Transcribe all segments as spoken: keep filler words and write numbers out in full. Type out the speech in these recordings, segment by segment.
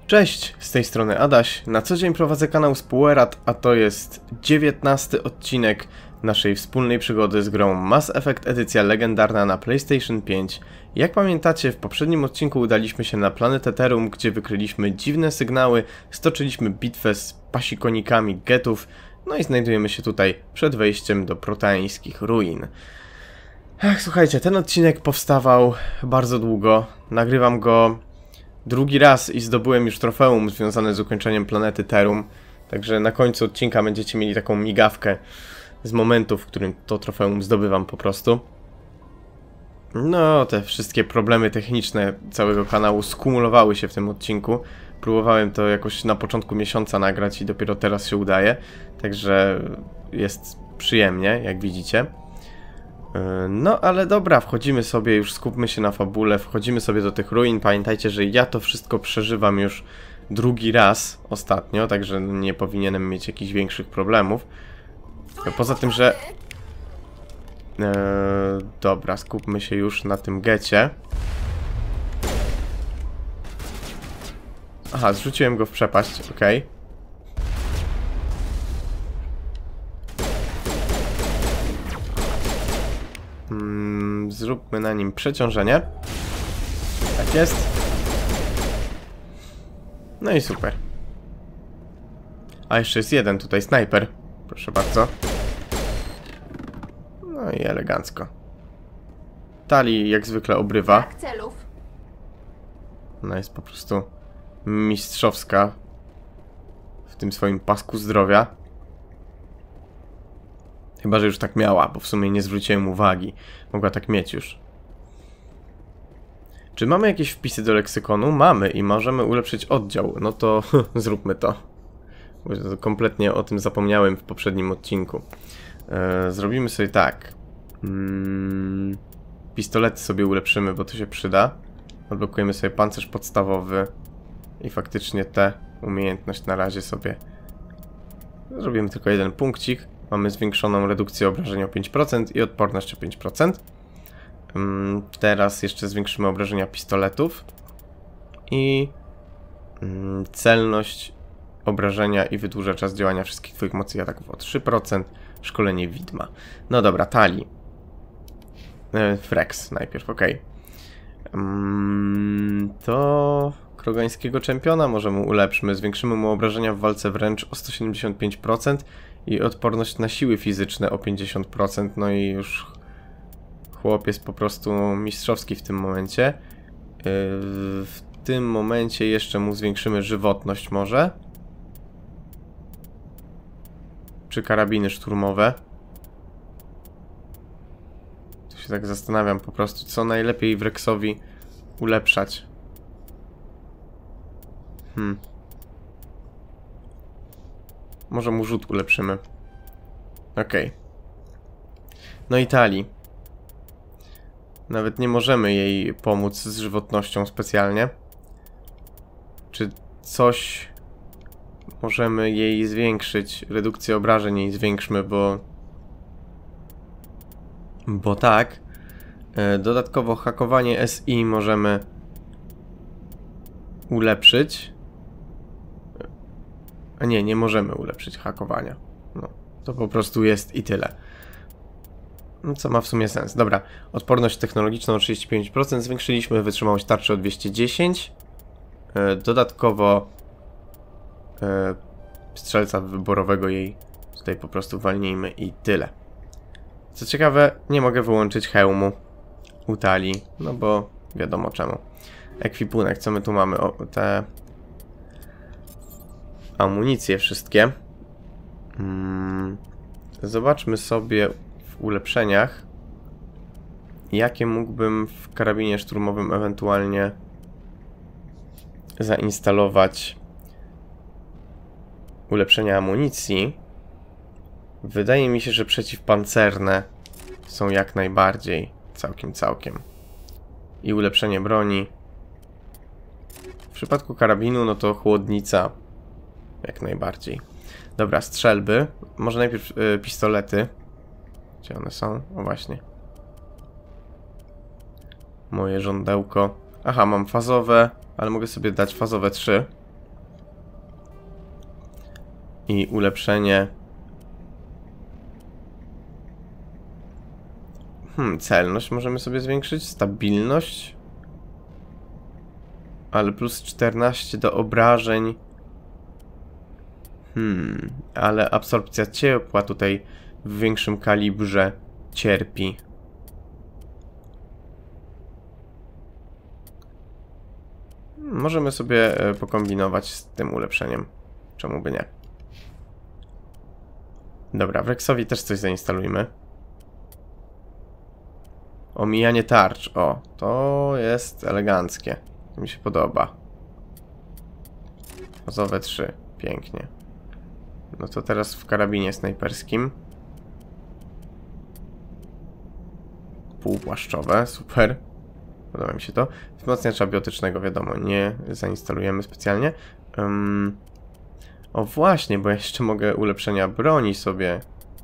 Cześć, z tej strony Adaś. Na co dzień prowadzę kanał Spoilerat, a to jest dziewiętnasty odcinek naszej wspólnej przygody z grą Mass Effect edycja legendarna na PlayStation pięć. Jak pamiętacie, w poprzednim odcinku udaliśmy się na planetę Terum, gdzie wykryliśmy dziwne sygnały, stoczyliśmy bitwę z pasikonikami getów, no i znajdujemy się tutaj przed wejściem do proteańskich ruin. Ach, słuchajcie, ten odcinek powstawał bardzo długo. Nagrywam go drugi raz i zdobyłem już trofeum związane z ukończeniem planety Terum. Także na końcu odcinka będziecie mieli taką migawkę z momentu, w którym to trofeum zdobywam po prostu. No, te wszystkie problemy techniczne całego kanału skumulowały się w tym odcinku. Próbowałem to jakoś na początku miesiąca nagrać i dopiero teraz się udaje. Także jest przyjemnie, jak widzicie. No, ale dobra, wchodzimy sobie, już skupmy się na fabule, wchodzimy sobie do tych ruin. Pamiętajcie, że ja to wszystko przeżywam już drugi raz ostatnio, także nie powinienem mieć jakichś większych problemów. Poza tym, że... Eee, dobra, skupmy się już na tym gecie. Aha, zrzuciłem go w przepaść, okej. Okay. Hmm, zróbmy na nim przeciążenie. Tak jest. No i super. A jeszcze jest jeden tutaj, snajper. Proszę bardzo. No i elegancko. Tali jak zwykle obrywa. Ona jest po prostu mistrzowska w tym swoim pasku zdrowia. Chyba że już tak miała, bo w sumie nie zwróciłem uwagi. Mogła tak mieć już. Czy mamy jakieś wpisy do leksykonu? Mamy i możemy ulepszyć oddział. No to zróbmy to. Bo kompletnie o tym zapomniałem w poprzednim odcinku. Eee, zrobimy sobie tak. Hmm, pistolety sobie ulepszymy, bo to się przyda. Odblokujemy sobie pancerz podstawowy. I faktycznie tę umiejętność na razie sobie zrobimy tylko jeden punkcik. Mamy zwiększoną redukcję obrażeń o pięć procent i odporność o pięć procent. Hmm, teraz jeszcze zwiększymy obrażenia pistoletów. I hmm, celność obrażenia i wydłuża czas działania wszystkich twoich mocy i ataków o trzy procent. Szkolenie widma. No dobra, Tali. E, Frex najpierw, ok. Hmm, to krogańskiego czempiona może mu ulepszymy. Zwiększymy mu obrażenia w walce wręcz o sto siedemdziesiąt pięć procent i odporność na siły fizyczne o pięćdziesiąt procent. No i już chłop jest po prostu mistrzowski w tym momencie. Yy, w tym momencie jeszcze mu zwiększymy żywotność może. Czy karabiny szturmowe. To się tak zastanawiam po prostu, co najlepiej Wrexowi ulepszać. Hmm. Może mu rzut ulepszymy. Okej. Okay. No i Tali. Nawet nie możemy jej pomóc z żywotnością specjalnie. Czy coś możemy jej zwiększyć? Redukcję obrażeń jej zwiększmy, bo... Bo tak. Dodatkowo hakowanie S I możemy ulepszyć. A nie, nie możemy ulepszyć hakowania. No, to po prostu jest i tyle. No, co ma w sumie sens. Dobra, odporność technologiczną o trzydzieści pięć procent zwiększyliśmy, wytrzymałość tarczy o dwieście dziesięć. E, dodatkowo e, strzelca wyborowego jej tutaj po prostu walnijmy i tyle. Co ciekawe, nie mogę wyłączyć hełmu u Tali, no bo wiadomo czemu. Ekwipunek, co my tu mamy? O, te amunicje wszystkie. Hmm. Zobaczmy sobie w ulepszeniach, jakie mógłbym w karabinie szturmowym ewentualnie zainstalować ulepszenia amunicji. Wydaje mi się, że przeciwpancerne są jak najbardziej całkiem, całkiem. I ulepszenie broni. W przypadku karabinu, no to chłodnica jak najbardziej. Dobra, strzelby. Może najpierw y, pistolety. Gdzie one są? O właśnie. Moje żądełko. Aha, mam fazowe, ale mogę sobie dać fazowe trzy. I ulepszenie... Hmm, celność możemy sobie zwiększyć, stabilność. Ale plus czternaście do obrażeń. Hmm, ale absorpcja ciepła tutaj w większym kalibrze cierpi. Możemy sobie pokombinować z tym ulepszeniem. Czemu by nie? Dobra, w Rexowi też coś zainstalujmy. Omijanie tarcz. O, to jest eleganckie. To mi się podoba. Fazowe trzy. Pięknie. No to teraz w karabinie snajperskim. Półpłaszczowe. Super. Podoba mi się to. Wzmacniacza biotycznego, wiadomo, nie zainstalujemy specjalnie. Um, o właśnie, bo ja jeszcze mogę ulepszenia broni sobie.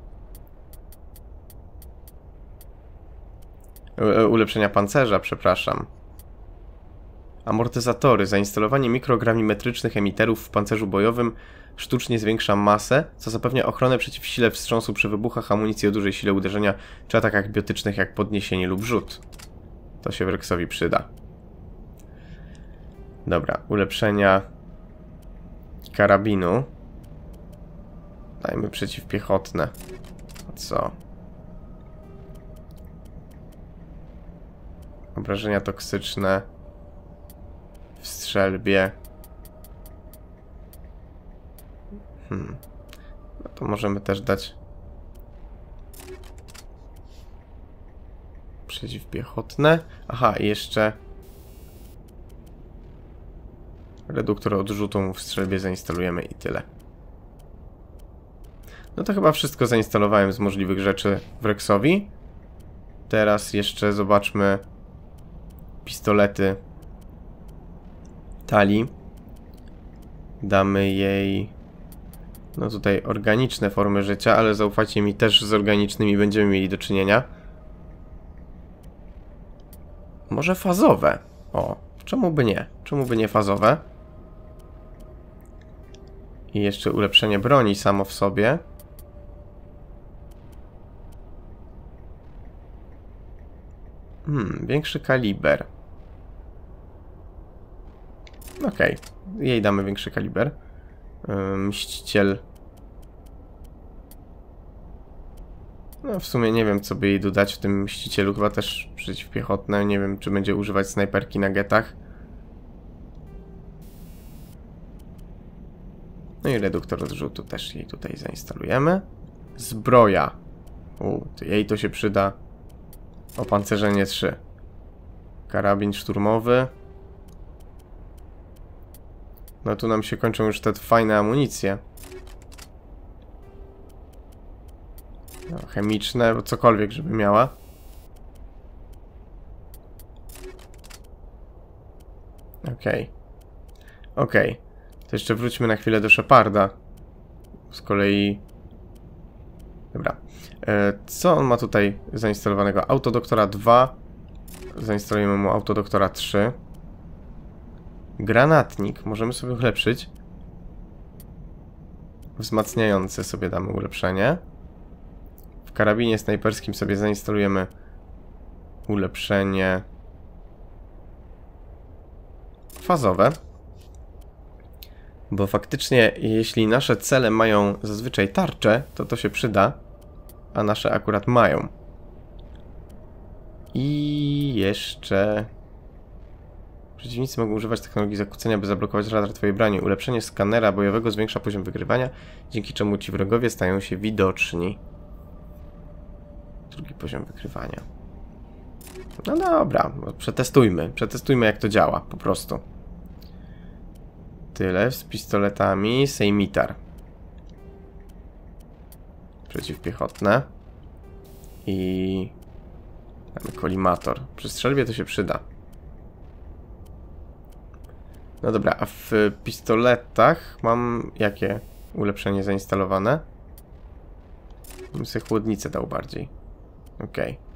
U ulepszenia pancerza, przepraszam. Amortyzatory. Zainstalowanie mikrograwimometrycznych emiterów w pancerzu bojowym sztucznie zwiększa masę, co zapewnia ochronę przeciw sile wstrząsu przy wybuchach amunicji o dużej sile uderzenia czy atakach biotycznych jak podniesienie lub rzut. To się Rexowi przyda. Dobra, ulepszenia karabinu. Dajmy przeciwpiechotne. A co? Obrażenia toksyczne w strzelbie. Hmm. No to możemy też dać przeciwpiechotne. Aha, i jeszcze reduktor odrzutu w strzelbie zainstalujemy i tyle. No to chyba wszystko zainstalowałem z możliwych rzeczy w Rexowi. Teraz jeszcze zobaczmy pistolety Tali. Damy jej no tutaj organiczne formy życia, ale zaufajcie mi, też z organicznymi będziemy mieli do czynienia. Może fazowe? O, czemu by nie? Czemu by nie fazowe? I jeszcze ulepszenie broni samo w sobie. Hmm, większy kaliber. Okej, okay. Jej damy większy kaliber. Mściciel. No w sumie nie wiem, co by jej dodać w tym mścicielu. Chyba też przeciwpiechotne. Nie wiem, czy będzie używać snajperki na getach. No i reduktor odrzutu też jej tutaj zainstalujemy. Zbroja. U, to jej to się przyda. Opancerzenie trzy. Karabin szturmowy. No tu nam się kończą już te fajne amunicje. No, chemiczne, bo cokolwiek, żeby miała. Okej. Okej. To jeszcze wróćmy na chwilę do Sheparda. Z kolei... Dobra. E, co on ma tutaj zainstalowanego? Autodoktora dwa. Zainstalujemy mu Autodoktora trzy. Granatnik. Możemy sobie ulepszyć. Wzmacniające sobie damy ulepszenie. W karabinie snajperskim sobie zainstalujemy ulepszenie fazowe. Bo faktycznie, jeśli nasze cele mają zazwyczaj tarczę, to to się przyda, a nasze akurat mają. I jeszcze... Przeciwnicy mogą używać technologii zakłócenia, by zablokować radar twojej broni. Ulepszenie skanera bojowego zwiększa poziom wykrywania, dzięki czemu ci wrogowie stają się widoczni. Drugi poziom wykrywania. No dobra, przetestujmy. Przetestujmy, jak to działa, po prostu. Tyle z pistoletami. Sejmitar. Przeciwpiechotne. I... mamy kolimator. Przy strzelbie to się przyda. No dobra, a w pistoletach mam jakie ulepszenie zainstalowane? Bym sobie chłodnicę dał bardziej. Okej. Okay.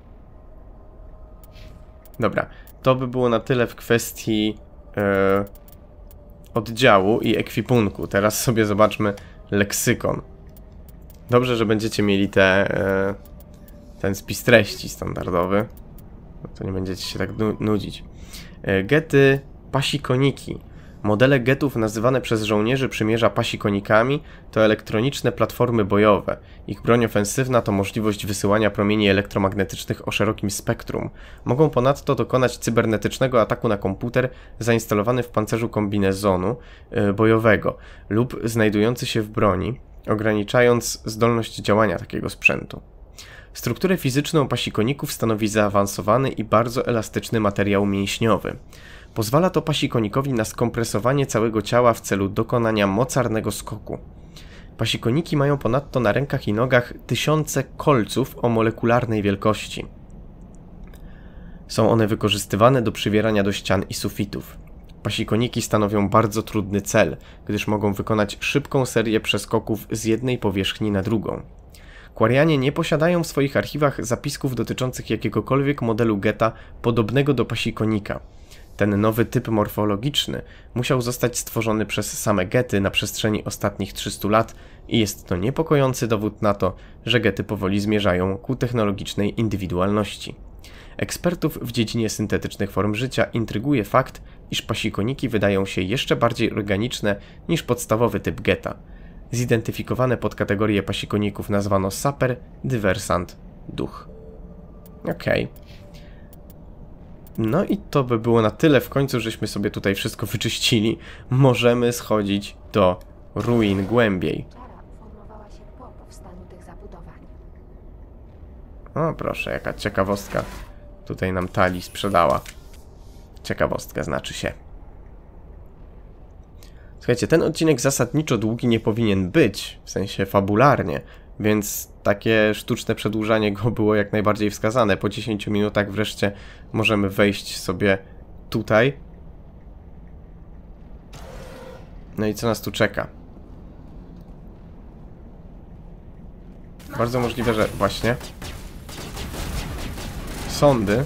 Dobra, to by było na tyle w kwestii yy, oddziału i ekwipunku. Teraz sobie zobaczmy, leksykon. Dobrze, że będziecie mieli te, e, ten spis treści standardowy. No to nie będziecie się tak nu nudzić. E, gety pasikoniki. Modele getów nazywane przez żołnierzy przymierza pasikonikami to elektroniczne platformy bojowe. Ich broń ofensywna to możliwość wysyłania promieni elektromagnetycznych o szerokim spektrum. Mogą ponadto dokonać cybernetycznego ataku na komputer zainstalowany w pancerzu kombinezonu yy, bojowego lub znajdujący się w broni, ograniczając zdolność działania takiego sprzętu. Strukturę fizyczną pasikoników stanowi zaawansowany i bardzo elastyczny materiał mięśniowy. Pozwala to pasikonikowi na skompresowanie całego ciała w celu dokonania mocarnego skoku. Pasikoniki mają ponadto na rękach i nogach tysiące kolców o molekularnej wielkości. Są one wykorzystywane do przywierania do ścian i sufitów. Pasikoniki stanowią bardzo trudny cel, gdyż mogą wykonać szybką serię przeskoków z jednej powierzchni na drugą. Quarianie nie posiadają w swoich archiwach zapisków dotyczących jakiegokolwiek modelu geta podobnego do pasikonika. Ten nowy typ morfologiczny musiał zostać stworzony przez same gety na przestrzeni ostatnich trzystu lat i jest to niepokojący dowód na to, że gety powoli zmierzają ku technologicznej indywidualności. Ekspertów w dziedzinie syntetycznych form życia intryguje fakt, iż pasikoniki wydają się jeszcze bardziej organiczne niż podstawowy typ geta. Zidentyfikowane podkategorie pasikoników nazwano saper, dywersant, duch. Okej. Okay. No i to by było na tyle. W końcu żeśmy sobie tutaj wszystko wyczyścili. Możemy schodzić do ruin głębiej. O proszę, jaka ciekawostka tutaj nam Tali sprzedała. Ciekawostka znaczy się. Słuchajcie, ten odcinek zasadniczo długi nie powinien być, w sensie fabularnie, więc takie sztuczne przedłużanie go było jak najbardziej wskazane. Po dziesięciu minutach wreszcie możemy wejść sobie tutaj. No i co nas tu czeka? Bardzo możliwe, że właśnie sądy.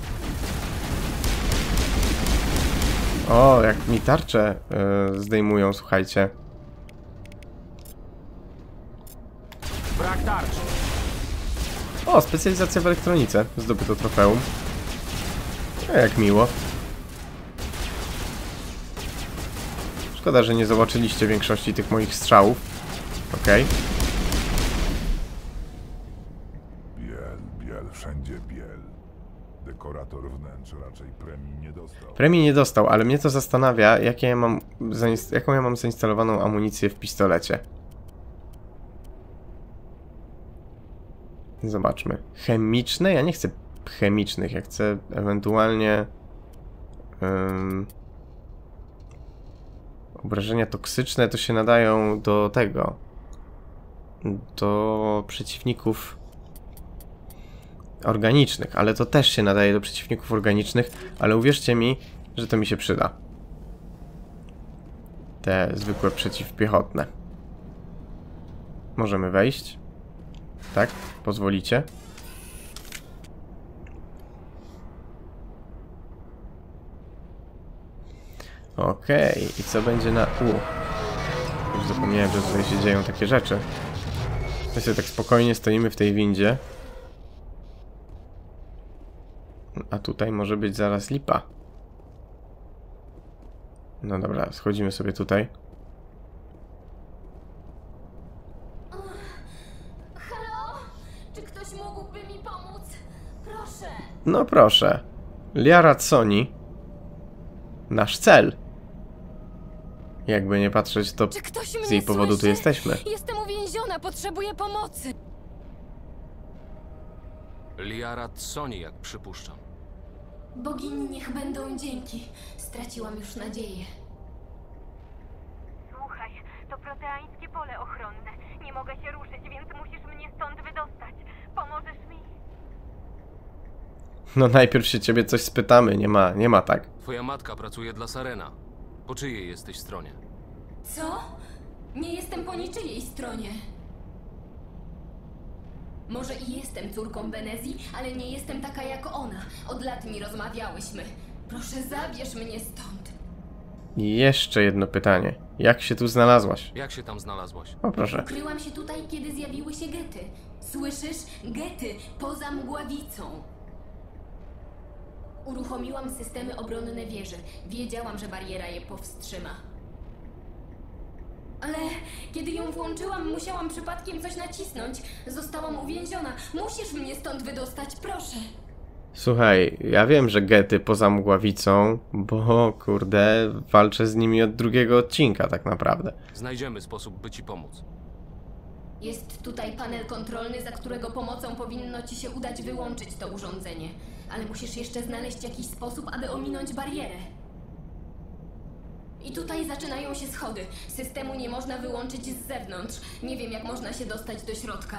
O, jak mi tarcze yy, zdejmują, słuchajcie. Brak tarcz. O, specjalizacja w elektronice. Zdobyto trofeum. A jak miło. Szkoda, że nie zobaczyliście większości tych moich strzałów. Okej. Okay. Biel, biel, wszędzie biel. Dekorator wnętrz raczej premii nie dostał. Premii nie dostał, ale mnie to zastanawia, jakie ja mam jaką ja mam zainstalowaną amunicję w pistolecie. Zobaczmy. Chemiczne? Ja nie chcę chemicznych, ja chcę ewentualnie um, obrażenia toksyczne to się nadają do tego, do przeciwników organicznych, ale to też się nadaje do przeciwników organicznych, ale uwierzcie mi, że to mi się przyda. Te zwykłe przeciwpiechotne. Możemy wejść. Tak? Pozwolicie? Okej, okay. I co będzie na... U. Już zapomniałem, że tutaj się dzieją takie rzeczy. My sobie tak spokojnie stoimy w tej windzie. A tutaj może być zaraz lipa. No dobra, schodzimy sobie tutaj. Halo? Czy ktoś mógłby mi pomóc? Proszę. No proszę. Liara Tsoni. Nasz cel. Jakby nie patrzeć, to Czy ktoś z jej powodu słyszy? tu jesteśmy. Jestem uwięziona, potrzebuję pomocy. Liara Tsoni, jak przypuszczam. Bogini niech będą dzięki. Straciłam już nadzieję. Słuchaj, to proteańskie pole ochronne. Nie mogę się ruszyć, więc musisz mnie stąd wydostać. Pomożesz mi? No najpierw się ciebie coś spytamy, nie ma, nie ma tak. Twoja matka pracuje dla Sarena. Po czyjej jesteś stronie? Co? Nie jestem po niczyjej stronie. Może i jestem córką Benezji, ale nie jestem taka jak ona. Od lat nie rozmawiałyśmy. Proszę, zabierz mnie stąd. I jeszcze jedno pytanie. Jak się tu znalazłaś? Jak się tam znalazłaś? O, proszę. Ukryłam się tutaj, kiedy zjawiły się gety. Słyszysz? Gety! Poza mgławicą! Uruchomiłam systemy obronne wieży. Wiedziałam, że bariera je powstrzyma. Ale kiedy ją włączyłam, musiałam przypadkiem coś nacisnąć. Zostałam uwięziona. Musisz mnie stąd wydostać, proszę. Słuchaj, ja wiem, że gety poza mgławicą, bo kurde, walczę z nimi od drugiego odcinka tak naprawdę. Znajdziemy sposób, by ci pomóc. Jest tutaj panel kontrolny, za którego pomocą powinno ci się udać wyłączyć to urządzenie. Ale musisz jeszcze znaleźć jakiś sposób, aby ominąć barierę. I tutaj zaczynają się schody. Systemu nie można wyłączyć z zewnątrz. Nie wiem, jak można się dostać do środka.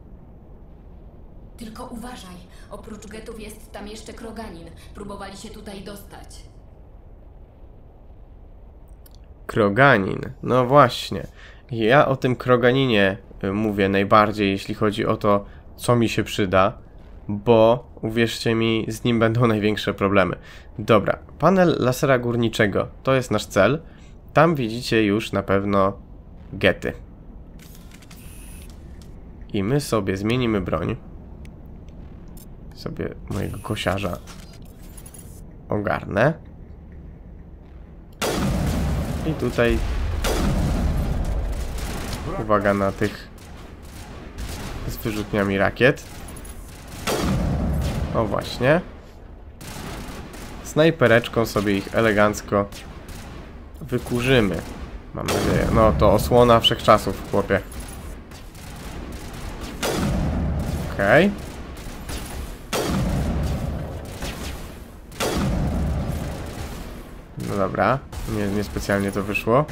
Tylko uważaj. Oprócz getów jest tam jeszcze Kroganin. Próbowali się tutaj dostać. Kroganin, no właśnie. Ja o tym Kroganinie mówię najbardziej, jeśli chodzi o to, co mi się przyda, bo uwierzcie mi, z nim będą największe problemy. Dobra, panel lasera górniczego, to jest nasz cel. Tam widzicie już na pewno gety. I my sobie zmienimy broń. Sobie mojego kosiarza ogarnę. I tutaj uwaga na tych z wyrzutniami rakiet. O właśnie. Snajpereczką sobie ich elegancko wykurzymy. Mam nadzieję. No to osłona wszechczasów, chłopie. Okej. Okay. No dobra. Nie, niespecjalnie to wyszło.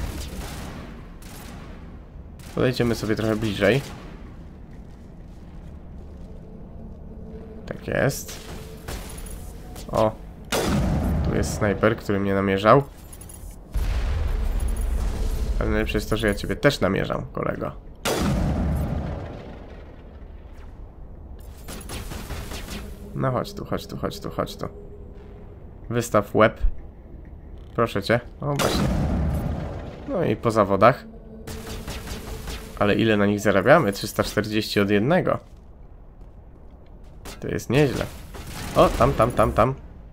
Podejdziemy sobie trochę bliżej. Tak jest. O. Tu jest snajper, który mnie namierzał. Ale najlepsze jest to, że ja ciebie też namierzam, kolego. No chodź tu, chodź tu, chodź tu, chodź tu. Wystaw łeb. Proszę cię. O, właśnie. No i po zawodach. Ale ile na nich zarabiamy? trzysta czterdzieści od jednego. To jest nieźle. O, tam, tam, tam, tam.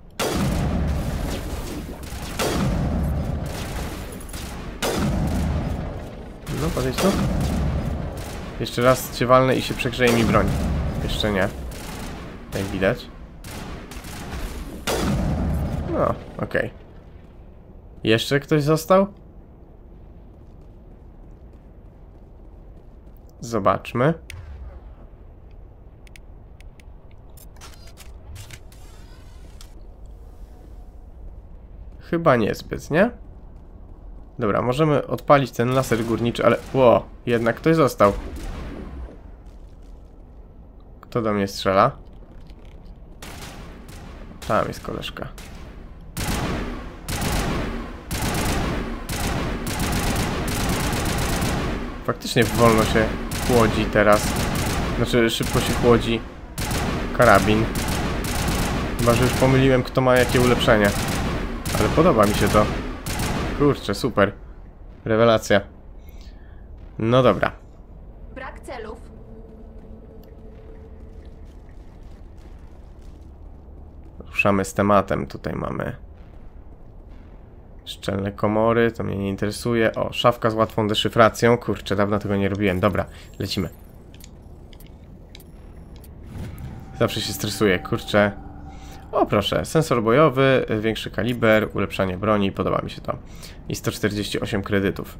No, podejdź tu. Jeszcze raz cię walnę i się przegrzeje mi broń. Jeszcze nie. Jak widać. No, okej. Okay. Jeszcze ktoś został? Zobaczmy. Chyba niezbyt, nie? Dobra, możemy odpalić ten laser górniczy, ale... Ło, jednak ktoś został. Kto do mnie strzela? Tam jest koleżka. Faktycznie wolno się chłodzi teraz. Znaczy, szybko się chłodzi karabin. Chyba, że już pomyliłem, kto ma jakie ulepszenie. Ale podoba mi się to. Kurczę, super. Rewelacja. No dobra. Brak celów. Ruszamy z tematem. Tutaj mamy szczelne komory, to mnie nie interesuje. O, szafka z łatwą deszyfracją. Kurczę, dawno tego nie robiłem. Dobra, lecimy. Zawsze się stresuję, kurczę. O, proszę, sensor bojowy, większy kaliber, ulepszanie broni, podoba mi się to. I sto czterdzieści osiem kredytów.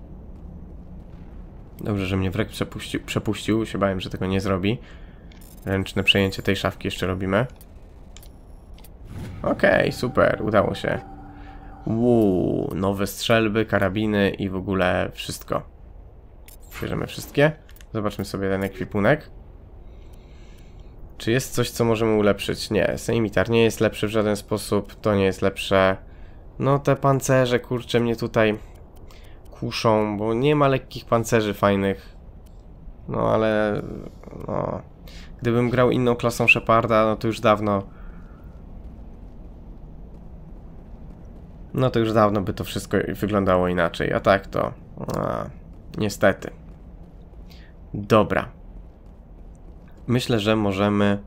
Dobrze, że mnie wrek przepuścił, przepuścił, się bałem, że tego nie zrobi. Ręczne przejęcie tej szafki jeszcze robimy. Okej, okay, super, udało się. Uuu, nowe strzelby, karabiny i w ogóle wszystko. Bierzemy wszystkie. Zobaczmy sobie ten ekwipunek. Czy jest coś, co możemy ulepszyć? Nie, Sejmitar nie jest lepszy w żaden sposób. To nie jest lepsze. No te pancerze, kurczę, mnie tutaj kuszą, bo nie ma lekkich pancerzy fajnych. No ale... No... Gdybym grał inną klasą Sheparda, no to już dawno... no to już dawno by to wszystko wyglądało inaczej, a tak to... A, niestety. Dobra. Myślę, że możemy...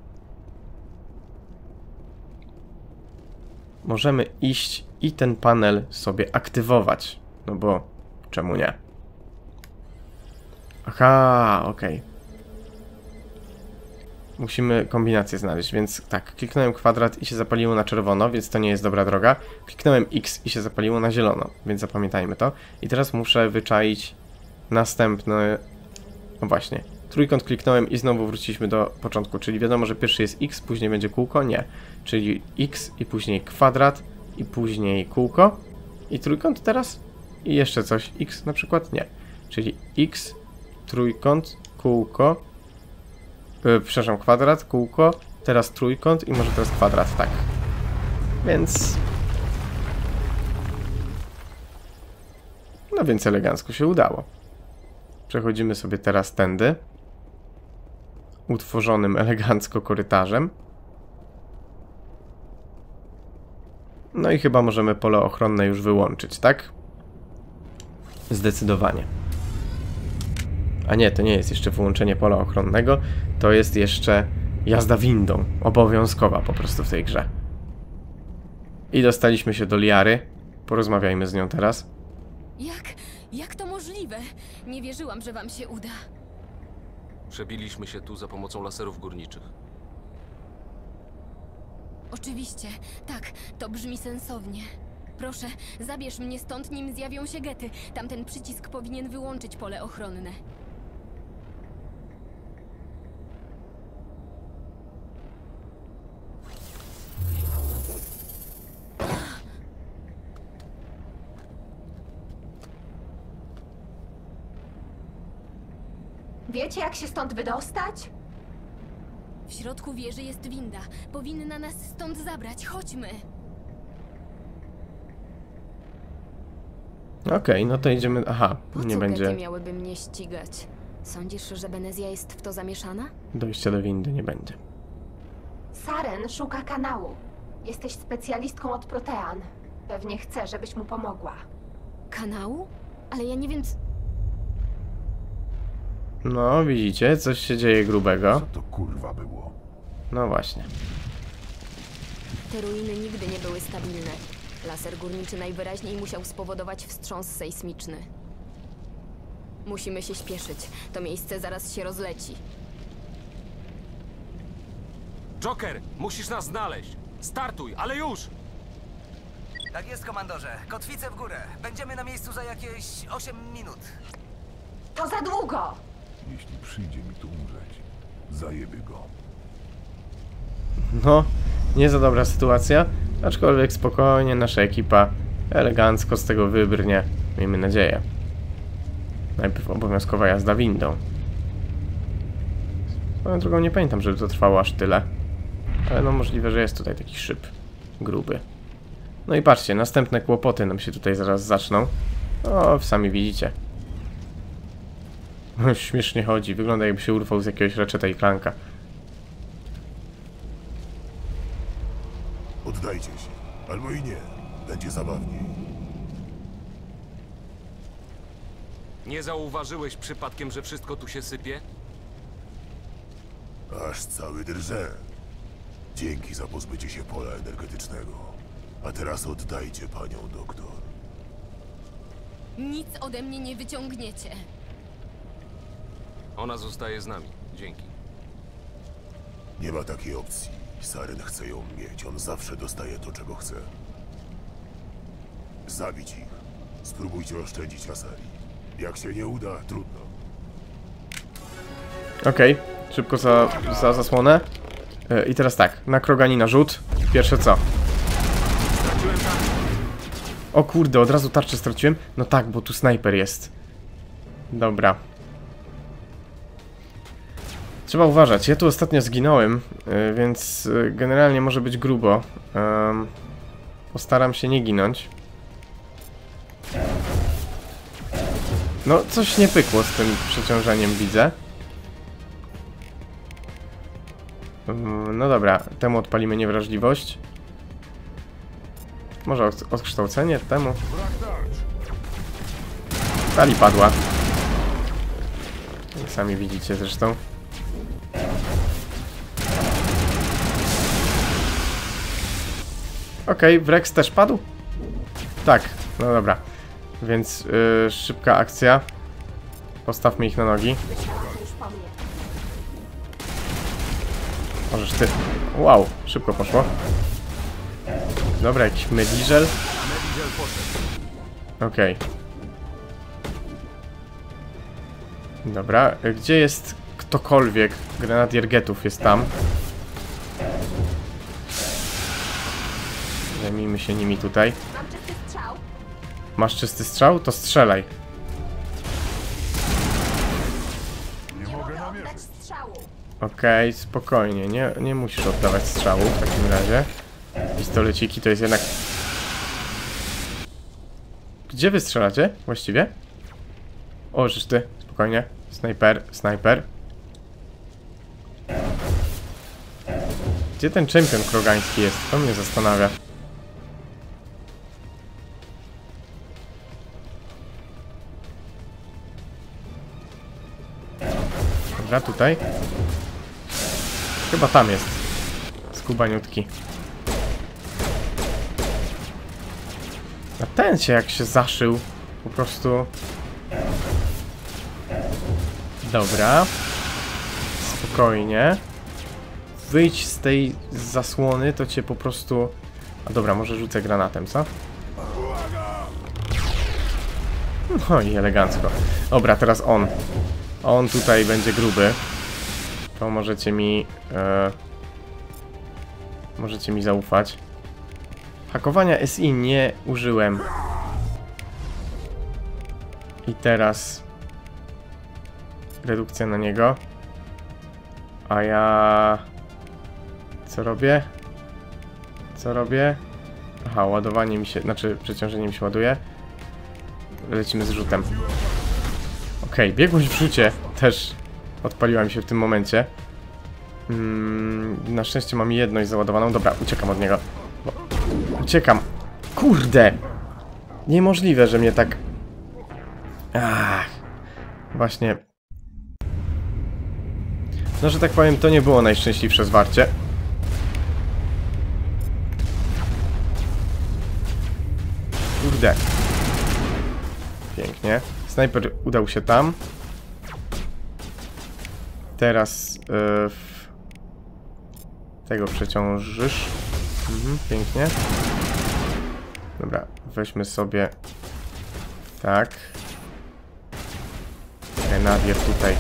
Możemy iść i ten panel sobie aktywować. No bo czemu nie? Aha, okej. Okay. Musimy kombinację znaleźć, więc tak, kliknąłem kwadrat i się zapaliło na czerwono, więc to nie jest dobra droga. Kliknąłem X i się zapaliło na zielono, więc zapamiętajmy to. I teraz muszę wyczaić następny... No właśnie, trójkąt kliknąłem i znowu wróciliśmy do początku, czyli wiadomo, że pierwszy jest X, później będzie kółko? Nie. Czyli X i później kwadrat i później kółko i trójkąt teraz? I jeszcze coś, X na przykład? Nie. Czyli X, trójkąt, kółko, yy, przepraszam, kwadrat, kółko, teraz trójkąt i może teraz kwadrat, tak. Więc... No więc elegancko się udało. Przechodzimy sobie teraz tędy. Utworzonym elegancko korytarzem. No i chyba możemy pole ochronne już wyłączyć, tak? Zdecydowanie. A nie, to nie jest jeszcze wyłączenie pola ochronnego, to jest jeszcze jazda windą. Obowiązkowa po prostu w tej grze. I dostaliśmy się do Liary. Porozmawiajmy z nią teraz. Jak? Jak to możliwe? Nie wierzyłam, że wam się uda. Przebiliśmy się tu za pomocą laserów górniczych. Oczywiście, tak, to brzmi sensownie. Proszę, zabierz mnie stąd, nim zjawią się gety. Tamten przycisk powinien wyłączyć pole ochronne. Wiecie, jak się stąd wydostać? W środku wieży jest winda. Powinna nas stąd zabrać. Chodźmy. Okej, okay, no to idziemy... Aha, po nie co będzie... gety miałyby mnie ścigać? Sądzisz, że Benezja jest w to zamieszana? Dojścia do windy nie będzie. Saren szuka kanału. Jesteś specjalistką od Protean. Pewnie chce, żebyś mu pomogła. Kanału? Ale ja nie wiem... c- No, widzicie, coś się dzieje grubego. Co to kurwa było? No właśnie. Te ruiny nigdy nie były stabilne. Laser górniczy najwyraźniej musiał spowodować wstrząs sejsmiczny. Musimy się śpieszyć. To miejsce zaraz się rozleci. Joker, musisz nas znaleźć! Startuj, ale już! Tak jest, komandorze. Kotwicę w górę. Będziemy na miejscu za jakieś osiem minut. To za długo! Jeśli przyjdzie mi tu umrzeć, zajebie go. No, nie za dobra sytuacja, aczkolwiek spokojnie nasza ekipa elegancko z tego wybrnie, miejmy nadzieję. Najpierw obowiązkowa jazda windą. Swoją drogą nie pamiętam, żeby to trwało aż tyle. Ale no możliwe, że jest tutaj taki szyb gruby. No i patrzcie, następne kłopoty nam się tutaj zaraz zaczną. O, sami widzicie. Śmiesznie chodzi, wygląda jakby się urwał z jakiegoś Ratcheta i Clanka. Oddajcie się. Albo i nie. Będzie zabawniej. Nie zauważyłeś przypadkiem, że wszystko tu się sypie? Aż cały drże. Dzięki za pozbycie się pola energetycznego. A teraz oddajcie panią doktor. Nic ode mnie nie wyciągniecie. Ona zostaje z nami. Dzięki. Nie ma takiej opcji. Saren chce ją mieć. On zawsze dostaje to, czego chce. Zabić ich. Spróbujcie oszczędzić Asari. Jak się nie uda, trudno. Okej, okay. Szybko za, za zasłonę. Yy, I teraz tak, na Kroganina rzut. Pierwsze co? O kurde, od razu tarczę straciłem. No tak, bo tu snajper jest. Dobra. Trzeba uważać. Ja tu ostatnio zginąłem, yy, więc yy, generalnie może być grubo. Yy, postaram się nie ginąć. No, coś nie pykło z tym przeciążeniem, widzę. Yy, no dobra, temu odpalimy niewrażliwość. Może od, odkształcenie temu. Tali padła. Jak sami widzicie zresztą. Okej, okay, Wrex też padł? Tak, no dobra. Więc yy, szybka akcja. Postawmy ich na nogi. Możesz ty... Wow, szybko poszło. Dobra, jakiś Mediżel. Okej. Okay. Dobra, gdzie jest ktokolwiek? Grenadier Getów jest tam. Zajmijmy się nimi tutaj. Mam czysty strzał. Masz czysty strzał? To strzelaj. Nie mogę oddać strzału. Okej, okay, spokojnie. Nie, nie musisz oddawać strzału w takim razie. Pistoleciki to jest jednak... Gdzie wy strzelacie właściwie? O, żeż ty. Spokojnie. Snajper, snajper. Gdzie ten czempion krogański jest? To mnie zastanawia. Dobra, tutaj. Chyba tam jest. Skubaniutki. A ten się jak się zaszył. Po prostu... Dobra. Spokojnie. Wyjdź z tej zasłony, to cię po prostu... A dobra, może rzucę granatem, co? No i elegancko. Dobra, teraz on. On tutaj będzie gruby. To możecie mi... E, możecie mi zaufać. Hakowania S I nie użyłem. I teraz... Redukcja na niego. A ja... Co robię? Co robię? Aha, ładowanie mi się... Znaczy, przeciążenie mi się ładuje. Lecimy z rzutem. Okej, okay, biegłość w rzucie też odpaliła mi się w tym momencie. Mm, na szczęście mam jedność załadowaną. Dobra, uciekam od niego. Bo... Uciekam. Kurde! Niemożliwe, że mnie tak... Ach. Właśnie... No, że tak powiem, to nie było najszczęśliwsze zwarcie. Kurde. Pięknie. Snajper udał się tam. Teraz yy, tego przeciążysz. Mhm, pięknie. Dobra, weźmy sobie... Tak. Grenadier tutaj.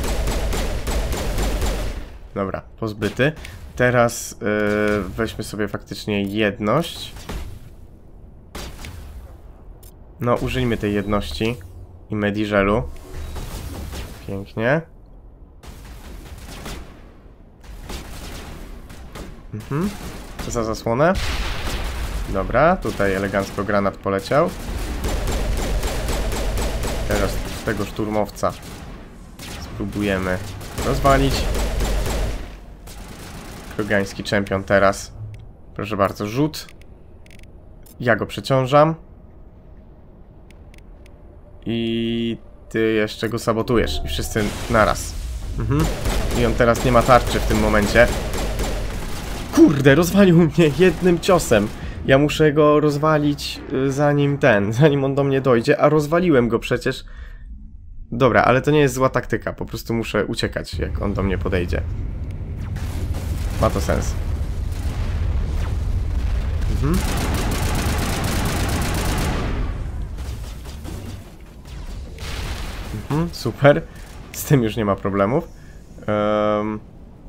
Dobra, pozbyty. Teraz yy, weźmy sobie faktycznie jedność. No, użyjmy tej jedności i Mediżelu. Pięknie. Mhm. Za zasłonę. Dobra, tutaj elegancko granat poleciał. Teraz tego szturmowca spróbujemy rozwalić. Krogański czempion teraz. Proszę bardzo, rzut. Ja go przeciążam. I ty jeszcze go sabotujesz. I wszyscy naraz. Mhm. I on teraz nie ma tarczy w tym momencie. Kurde, rozwalił mnie jednym ciosem. Ja muszę go rozwalić zanim ten, zanim on do mnie dojdzie, a rozwaliłem go przecież. Dobra, ale to nie jest zła taktyka. Po prostu muszę uciekać, jak on do mnie podejdzie. Ma to sens. Mhm. Mhm, super. Z tym już nie ma problemów. Um.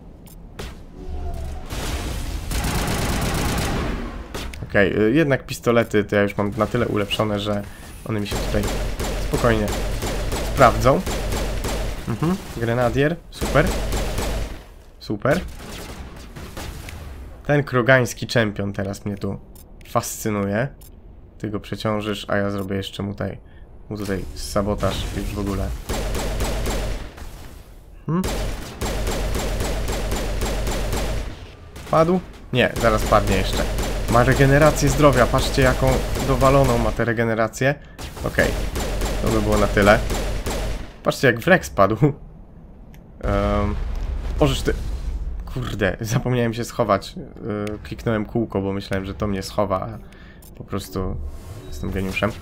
Okej, okay, jednak pistolety to ja już mam na tyle ulepszone, że one mi się tutaj spokojnie sprawdzą. Mhm, grenadier, super. Super. Ten krogański czempion teraz mnie tu fascynuje. Ty go przeciążysz, a ja zrobię jeszcze mu tutaj, mu tutaj sabotaż już w ogóle. Hmm? Padł? Nie, zaraz padnie jeszcze. Ma regenerację zdrowia. Patrzcie, jaką dowaloną ma tę regenerację. Okej. Okay. To by było na tyle. Patrzcie, jak wrek spadł. Um, Możesz ty... Kurde, zapomniałem się schować. Yy, kliknąłem kółko, bo myślałem, że to mnie schowa. A po prostu jestem geniuszem.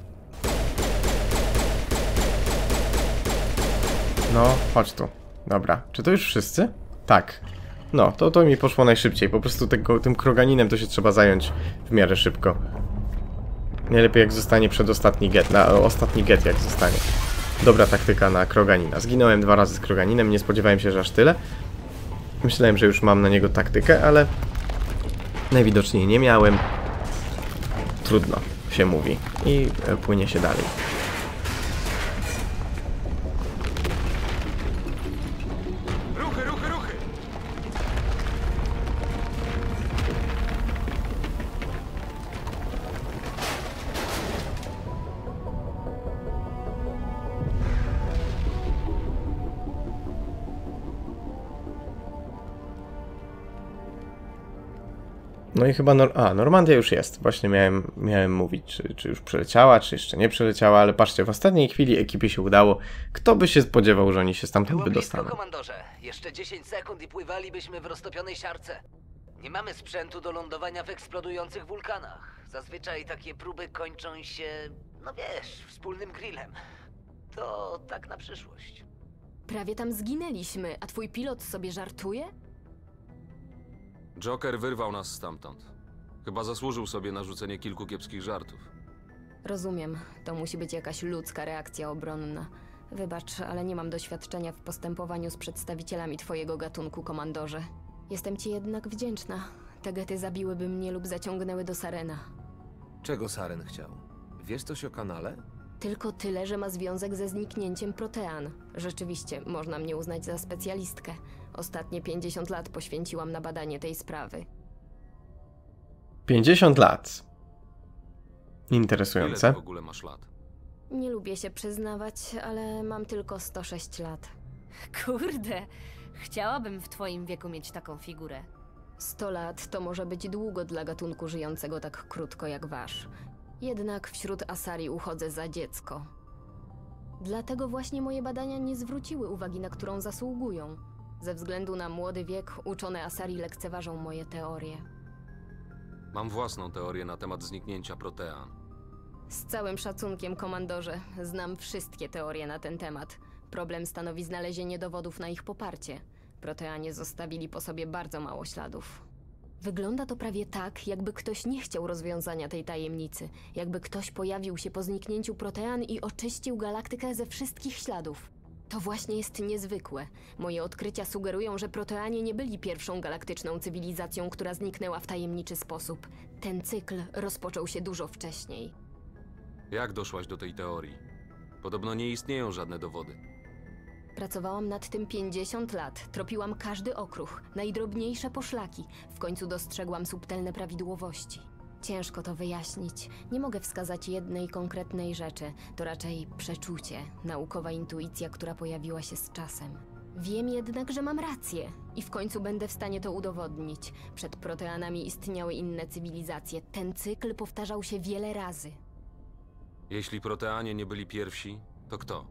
No, chodź tu. Dobra. Czy to już wszyscy? Tak. No, to, to mi poszło najszybciej. Po prostu tego, tym kroganinem to się trzeba zająć w miarę szybko. Najlepiej jak zostanie przedostatni get. Na ostatni get jak zostanie. Dobra taktyka na kroganina. Zginąłem dwa razy z kroganinem. Nie spodziewałem się, że aż tyle. Myślałem, że już mam na niego taktykę, ale najwidoczniej nie miałem. Trudno się mówi. I płynie się dalej. Ruchy, ruchy, ruchy! No i chyba... Nor A, Normandia już jest. Właśnie miałem, miałem mówić, czy, czy już przeleciała, czy jeszcze nie przeleciała, ale patrzcie, w ostatniej chwili ekipie się udało. Kto by się spodziewał, że oni się stamtąd Było blisko, wydostaną? komandorze. Jeszcze dziesięć sekund i pływalibyśmy w roztopionej siarce. Nie mamy sprzętu do lądowania w eksplodujących wulkanach. Zazwyczaj takie próby kończą się, no wiesz, wspólnym grillem. To tak na przyszłość. Prawie tam zginęliśmy, a twój pilot sobie żartuje? Joker wyrwał nas stamtąd. Chyba zasłużył sobie na rzucenie kilku kiepskich żartów. Rozumiem, to musi być jakaś ludzka reakcja obronna. Wybacz, ale nie mam doświadczenia w postępowaniu z przedstawicielami twojego gatunku, komandorze. Jestem ci jednak wdzięczna. Te gety zabiłyby mnie lub zaciągnęły do Sarena. Czego Saren chciał? Wiesz coś o kanale? Tylko tyle, że ma związek ze zniknięciem Protean. Rzeczywiście, można mnie uznać za specjalistkę. Ostatnie pięćdziesiąt lat poświęciłam na badanie tej sprawy. pięćdziesiąt lat. Ile Interesujące. ty w ogóle masz lat? Nie lubię się przyznawać, ale mam tylko sto sześć lat. Kurde, chciałabym w twoim wieku mieć taką figurę. sto lat to może być długo dla gatunku żyjącego tak krótko jak wasz. Jednak wśród Asari uchodzę za dziecko. Dlatego właśnie moje badania nie zwróciły uwagi, na którą zasługują. Ze względu na młody wiek uczone Asari lekceważą moje teorie. Mam własną teorię na temat zniknięcia Protean. Z całym szacunkiem, komandorze, znam wszystkie teorie na ten temat. Problem stanowi znalezienie dowodów na ich poparcie. Proteanie zostawili po sobie bardzo mało śladów. Wygląda to prawie tak, jakby ktoś nie chciał rozwiązania tej tajemnicy. Jakby ktoś pojawił się po zniknięciu Protean i oczyścił galaktykę ze wszystkich śladów. To właśnie jest niezwykłe. Moje odkrycia sugerują, że Proteanie nie byli pierwszą galaktyczną cywilizacją, która zniknęła w tajemniczy sposób. Ten cykl rozpoczął się dużo wcześniej. Jak doszłaś do tej teorii? Podobno nie istnieją żadne dowody. Pracowałam nad tym pięćdziesiąt lat, tropiłam każdy okruch, najdrobniejsze poszlaki. W końcu dostrzegłam subtelne prawidłowości. Ciężko to wyjaśnić. Nie mogę wskazać jednej konkretnej rzeczy. To raczej przeczucie, naukowa intuicja, która pojawiła się z czasem. Wiem jednak, że mam rację i w końcu będę w stanie to udowodnić. Przed Proteanami istniały inne cywilizacje. Ten cykl powtarzał się wiele razy. Jeśli Proteanie nie byli pierwsi, to kto?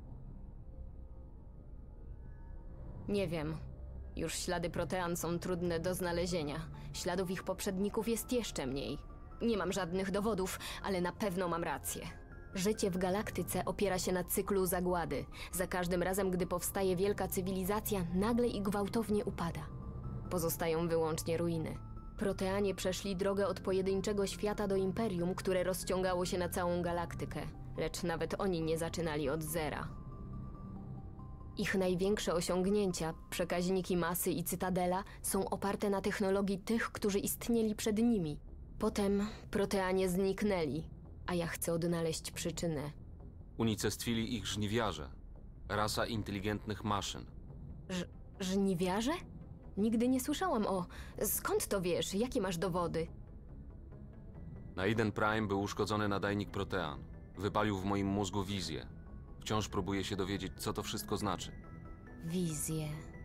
Nie wiem. Już ślady Protean są trudne do znalezienia. Śladów ich poprzedników jest jeszcze mniej. Nie mam żadnych dowodów, ale na pewno mam rację. Życie w galaktyce opiera się na cyklu zagłady. Za każdym razem, gdy powstaje wielka cywilizacja, nagle i gwałtownie upada. Pozostają wyłącznie ruiny. Proteanie przeszli drogę od pojedynczego świata do imperium, które rozciągało się na całą galaktykę. Lecz nawet oni nie zaczynali od zera. Ich największe osiągnięcia, przekaźniki masy i cytadela, są oparte na technologii tych, którzy istnieli przed nimi. Potem Proteanie zniknęli, a ja chcę odnaleźć przyczynę. Unicestwili ich żniwiarze. Rasa inteligentnych maszyn. Ż- żniwiarze? Nigdy nie słyszałam o... Skąd to wiesz? Jakie masz dowody? Na Eden Prime był uszkodzony nadajnik Protean. Wypalił w moim mózgu wizję. Wciąż próbuję się dowiedzieć, co to wszystko znaczy. Wizje...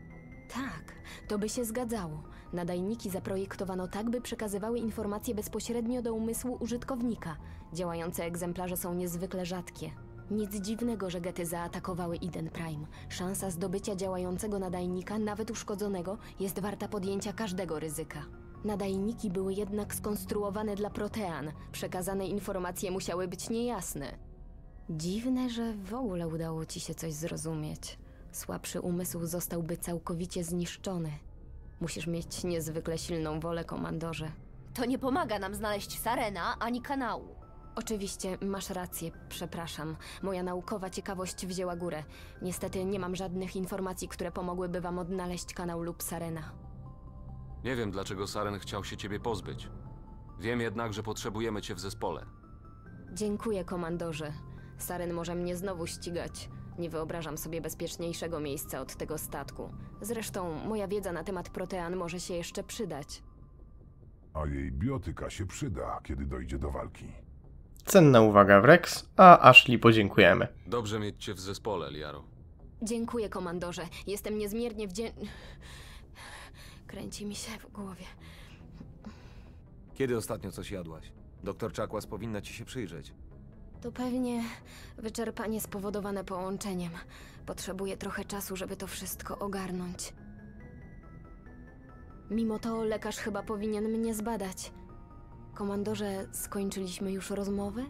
Tak, to by się zgadzało. Nadajniki zaprojektowano tak, by przekazywały informacje bezpośrednio do umysłu użytkownika. Działające egzemplarze są niezwykle rzadkie. Nic dziwnego, że gety zaatakowały Eden Prime. Szansa zdobycia działającego nadajnika, nawet uszkodzonego, jest warta podjęcia każdego ryzyka. Nadajniki były jednak skonstruowane dla Protean. Przekazane informacje musiały być niejasne. Dziwne, że w ogóle udało ci się coś zrozumieć. Słabszy umysł zostałby całkowicie zniszczony. Musisz mieć niezwykle silną wolę, komandorze. To nie pomaga nam znaleźć Sarena ani kanału. Oczywiście, masz rację, przepraszam. Moja naukowa ciekawość wzięła górę. Niestety nie mam żadnych informacji, które pomogłyby wam odnaleźć kanał lub Sarena. Nie wiem, dlaczego Saren chciał się ciebie pozbyć. Wiem jednak, że potrzebujemy cię w zespole. Dziękuję, komandorze. Saren może mnie znowu ścigać. Nie wyobrażam sobie bezpieczniejszego miejsca od tego statku. Zresztą moja wiedza na temat Protean może się jeszcze przydać. A jej biotyka się przyda, kiedy dojdzie do walki. Cenna uwaga, Wrex, a Ashley podziękujemy. Dobrze mieć cię w zespole, Liaro. Dziękuję, komandorze. Jestem niezmiernie wdzięczny. Kręci mi się w głowie. Kiedy ostatnio coś jadłaś? Doktor Chakwas powinna ci się przyjrzeć. To pewnie wyczerpanie spowodowane połączeniem. Potrzebuję trochę czasu, żeby to wszystko ogarnąć. Mimo to lekarz chyba powinien mnie zbadać. Komandorze, skończyliśmy już rozmowę?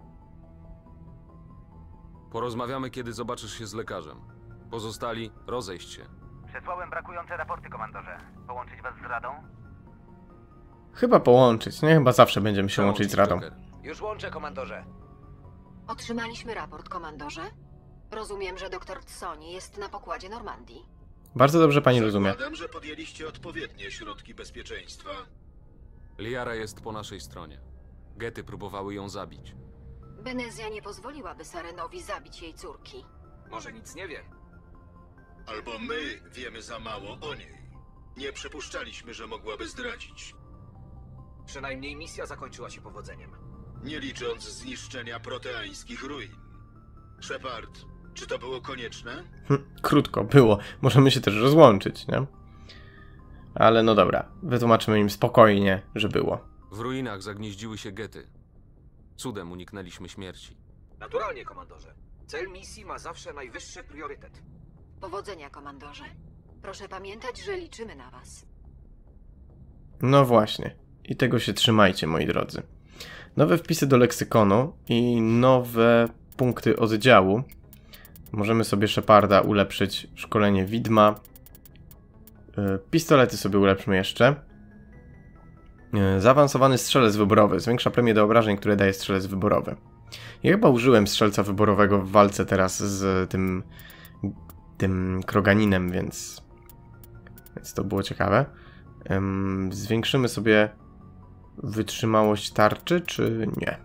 Porozmawiamy, kiedy zobaczysz się z lekarzem. Pozostali, rozejść się. Przesłałem brakujące raporty, komandorze. Połączyć was z Radą? Chyba połączyć, nie? Chyba zawsze będziemy się łączyć z Radą. Już łączę, komandorze. Otrzymaliśmy raport, komandorze. Rozumiem, że doktor Tsoni jest na pokładzie Normandii. Bardzo dobrze pani rozumie. Zakładam, że podjęliście odpowiednie środki bezpieczeństwa. Liara jest po naszej stronie. Gety próbowały ją zabić. Benezja nie pozwoliłaby Sarenowi zabić jej córki. Może nic nie wie. Albo my wiemy za mało o niej. Nie przypuszczaliśmy, że mogłaby zdradzić. Przynajmniej misja zakończyła się powodzeniem. Nie licząc zniszczenia proteańskich ruin. Shepard, czy to było konieczne? Hm, krótko było. Możemy się też rozłączyć, nie? Ale no dobra, wytłumaczymy im spokojnie, że było. W ruinach zagnieździły się gety. Cudem uniknęliśmy śmierci. Naturalnie, komandorze. Cel misji ma zawsze najwyższy priorytet. Powodzenia, komandorze. Proszę pamiętać, że liczymy na was. No właśnie. I tego się trzymajcie, moi drodzy. Nowe wpisy do leksykonu i nowe punkty oddziału. Możemy sobie Sheparda ulepszyć, szkolenie widma. Pistolety sobie ulepszymy jeszcze. Zaawansowany strzelec wyborowy. Zwiększa premię do obrażeń, które daje strzelec wyborowy. Ja chyba użyłem strzelca wyborowego w walce teraz z tym, tym kroganinem, więc, więc to było ciekawe. Um, zwiększymy sobie wytrzymałość tarczy, czy nie?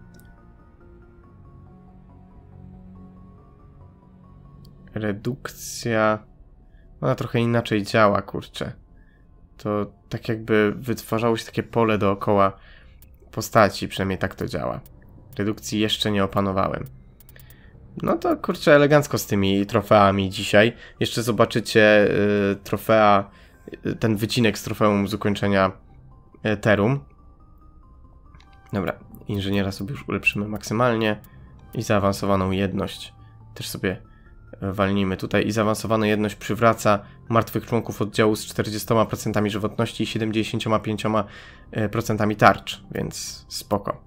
Redukcja... Ona trochę inaczej działa, kurczę. To tak jakby wytwarzało się takie pole dookoła postaci, przynajmniej tak to działa. Redukcji jeszcze nie opanowałem. No to kurczę, elegancko z tymi trofeami dzisiaj. Jeszcze zobaczycie y, trofea, y, ten wycinek z trofeum z ukończenia y, Terum. Dobra, inżyniera sobie już ulepszymy maksymalnie i zaawansowaną jedność też sobie walnijmy tutaj. I zaawansowana jedność przywraca martwych członków oddziału z czterdziestoma procentami żywotności i siedemdziesięcioma pięcioma procentami tarcz, więc spoko.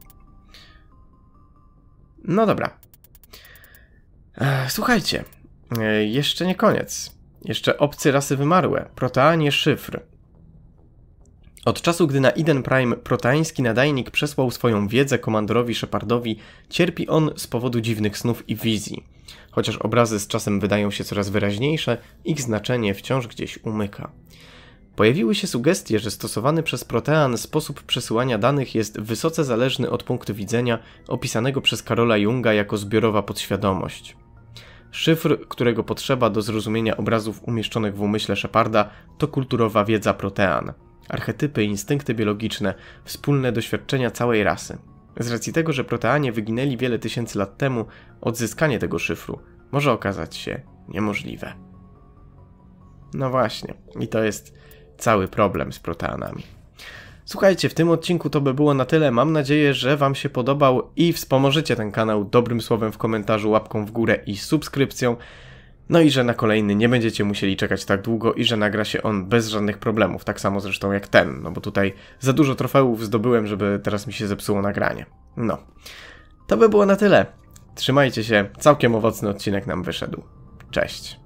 No dobra. Słuchajcie, jeszcze nie koniec. Jeszcze obcy rasy wymarłe. Proteanie szyfr. Od czasu, gdy na Eden Prime proteański nadajnik przesłał swoją wiedzę komandorowi Shepardowi, cierpi on z powodu dziwnych snów i wizji. Chociaż obrazy z czasem wydają się coraz wyraźniejsze, ich znaczenie wciąż gdzieś umyka. Pojawiły się sugestie, że stosowany przez Protean sposób przesyłania danych jest wysoce zależny od punktu widzenia opisanego przez Karola Junga jako zbiorowa podświadomość. Szyfr, którego potrzeba do zrozumienia obrazów umieszczonych w umyśle Sheparda, to kulturowa wiedza Protean. Archetypy, instynkty biologiczne, wspólne doświadczenia całej rasy. Z racji tego, że Proteanie wyginęli wiele tysięcy lat temu, odzyskanie tego szyfru może okazać się niemożliwe. No właśnie. I to jest cały problem z proteanami. Słuchajcie, w tym odcinku to by było na tyle. Mam nadzieję, że wam się podobał i wspomożecie ten kanał dobrym słowem w komentarzu, łapką w górę i subskrypcją. No i że na kolejny nie będziecie musieli czekać tak długo i że nagra się on bez żadnych problemów. Tak samo zresztą jak ten, no bo tutaj za dużo trofeów zdobyłem, żeby teraz mi się zepsuło nagranie. No. To by było na tyle. Trzymajcie się, całkiem owocny odcinek nam wyszedł. Cześć.